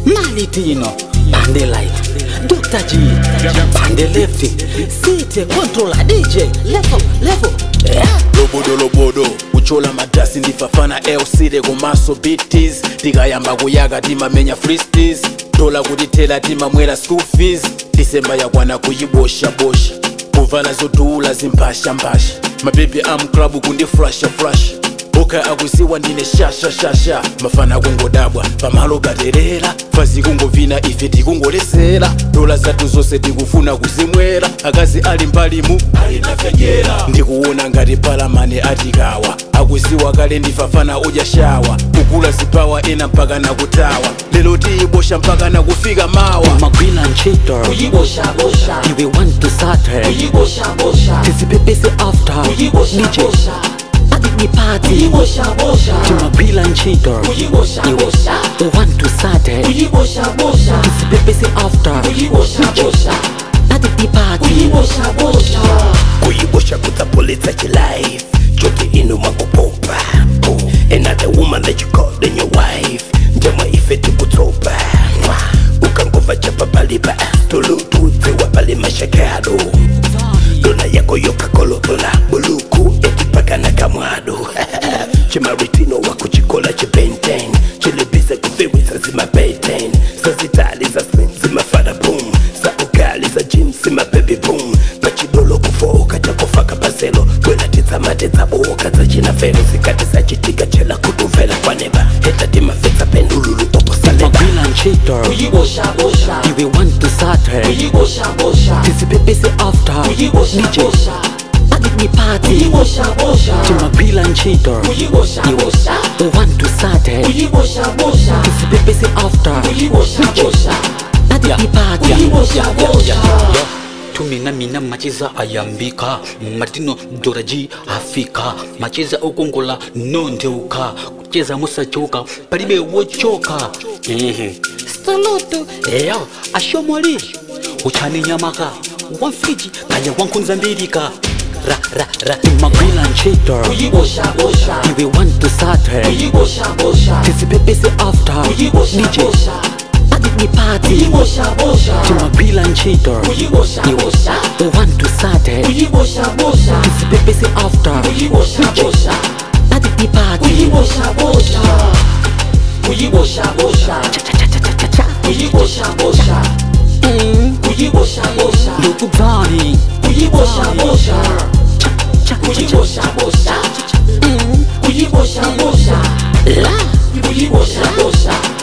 Malitino, bande light, Dr. G, bande lefty, city controller DJ, level, yeah. Lobodo, uchola madasi ndifafana LC kumaso BTs, tigayamba kuyaga tima menya freesties, dola kutitela tima mwera school fees, Disemba yakwana kuyibosha, kuvala zodula zimpasha, mababy am club kundi flash, Oka akusiwa ndine shasha mafana kungodabwa pamalo gaterera fazi kungovina ife tikungolesera dola zatu zose tikufuna kuzimwera akazi ali mbalimu alinafegera ndikuona ngati palamane atikawa akusiwa kale ndifafana uja shawa kukula zipawa ena mpaka nakutawa lelo tiyibosha mpaka nakufika mawa Magwila nchito kuyibosha iwe want to start kuyibosha tisipepese after DJ Party kuyibosha Magwila nchito kuyibosha iwe want to start kuyibosha tisipepese after kuyibosha Party kuyibosha kutapulitsa life chote inu makupopa another woman that you call than your wife njema ifeti kutopa ukangova chapa baliba tulutuze wapale mashakado dona yako yoka kolotola buluku etipaka na kamwado chimaritino wako chikola chibenten chilibisa kufiwisa zima beten sazitali za slim zima fada boom sa ukali za gym zima baby boom pachidolo kufoka chakofaka baselo kwela tizamate boka za china fero zikati za chitika chela kutuvela kwa neba heta tima fetsa pendululu toko saleba Magwila nchito kuyibosha iwe want to start kuyibosha tisipepese after DJ Party kuyibosha Magwila nchito kuyibosha iwe want to start kuyibosha tisipepese after Party Tumina machiza ayambika Martino Doraji afika machiza ukongola nondeuka kucheza musa choka palibe wochoka Staloto eyo ashomoli uchani nyamaka wafiji kaya wankunza mbirika ra Magwila nchito kuyibosha iwe want to start kuyibosha tisipepese after DJ Party kuyibosha Magwila nchito kuyibosha iwe want to start kuyibosha tisipepese after Party kuyibosha Lukubani kuyibosha